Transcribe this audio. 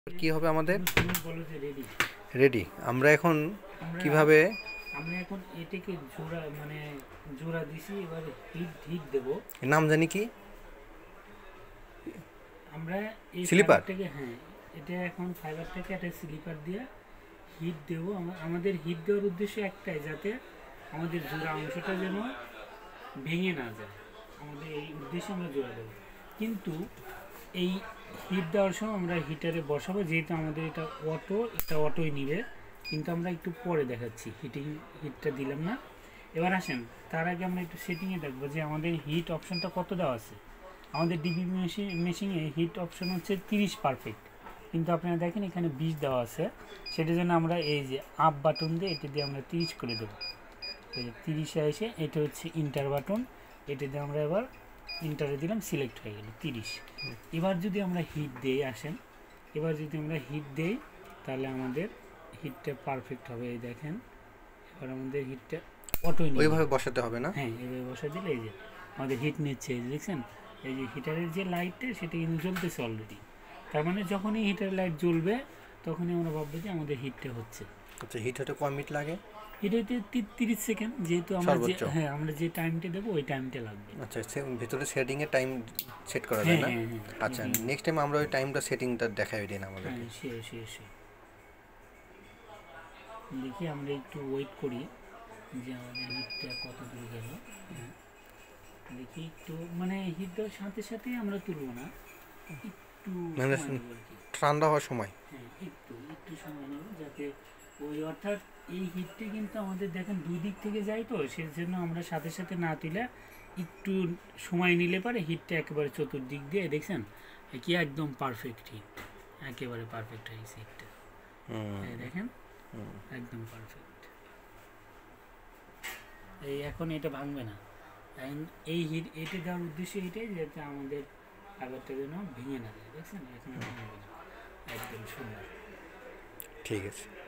কি হবে আমাদের তুমি বলো যে রেডি। রেডি। আমরা এখন আমরা কিভাবে আমরা এখন এটাকে জোড়া মানে জোড়া দিছি, এবার হিট হিট দেবো এর নাম জানি কি? আমরা এই স্লিপার। ফাইবারটাকে। হ্যাঁ, এটা এখন ফাইবারটাকে একটা স্লিপার দিয়ে হিট দেবো। আমাদের হিট দেওয়ার উদ্দেশ্য একটাই, যাতে আমাদের জোড়া অংশটা যেন ভেঙে না যায়। আমাদের এই উদ্দেশ্যে আমরা জোড়া দেবো। কিন্তু এই হিট দেওয়ার সময় আমরা হিটারে বসাবো, যেহেতু আমাদের এটা অটোই নিবে, কিন্তু আমরা একটু পরে দেখাচ্ছি। হিটটা দিলাম না। এবার আসেন, তার আগে আমরা একটু সেটিংয়ে দেখবো যে আমাদের হিট অপশনটা কত দেওয়া আছে। আমাদের ডিবি মেশিনে হিট অপশন হচ্ছে 30 পারফেক্ট, কিন্তু আপনারা দেখেন এখানে 20 দেওয়া আছে। সেটার জন্য আমরা এই যে আপ বাটন দিয়ে এটা দিয়ে আমরা 30 করে দেবো। এই যে 30-এ এসে এটা হচ্ছে ইন্টার বাটন, এটা দিয়ে আমরা এবার ইন্টারে দিলাম, সিলেক্ট হয়ে গেল 30। এবার যদি আমরা হিট দেই, আসেন এবার যদি আমরা হিট দেই তাহলে আমাদের হিটটা পারফেক্ট হবে। এই দেখেন, এবার আমাদের হিটটা অটোই নিয়ে ওইভাবে বসাতে হবে না? হ্যাঁ, এভাবে বসা দিলে এই যে আমাদের হিট নিচ্ছে। এই যে দেখছেন, এই যে হিটারের যে লাইটটা সেটা কিন্তু জ্বলতেছে অলরেডি। তার মানে যখনই হিটারের লাইট জ্বলবে তখনই আমরা ভাববো যে আমাদের হিটটা হচ্ছে। আচ্ছা, হিট হতে কয় মিনিট লাগে? এটা হচ্ছে 30 সেকেন্ড, যেহেতু আমরা যে সর্বোচ্চ? আমরা যে টাইমটা দেবো ওই টাইমটা লাগবে। আচ্ছা, ভিতরে সেটিং এর টাইম সেট করা যায় হ্যাঁ না? হ্যাঁ হ্যাঁ আচ্ছা, নেক্সট টাইম আমরা ওই টাইমটা সেটিংটা দেখাই দিন আমাদেরকে। হ্যাঁ, শিওর শিওর শিওর। দেখি আমরা একটু ওয়েট করি যে আমাদের হিটটা কত দূর গেল। হ্যাঁ, দেখি একটু, মানে হিট দেওয়ার সাথে সাথে আমরা তুলবো না, একটু মানে সময় নেবো আর কি। ঠান্ডা হওয়ার সময়। হ্যাঁ, একটু একটু সময় নেবো, যাতে ওই অর্থাৎ এই হিটটা কিন্তু আমাদের দেখেন দুই দিক থেকে যায়, তো সেজন্য আমরা সাথে সাথে না তুলে একটু সময় নিলে পারে হিটটা একেবারে চতুর্দিক দিয়ে দেখছেন কি একদম পারফেক্ট হিট, একেবারে পারফেক্ট হয়ে গেছে হিটটা। দেখেন একদম পারফেক্ট। এই এখন এটা ভাঙবে না। এই হিট এটা দেওয়ার উদ্দেশ্য এটাই, যাতে আমাদের খাবারটা যেন ভেঙে না যায়। দেখছেন এখন ভাঙবে না, একদম সুন্দর। ঠিক আছে।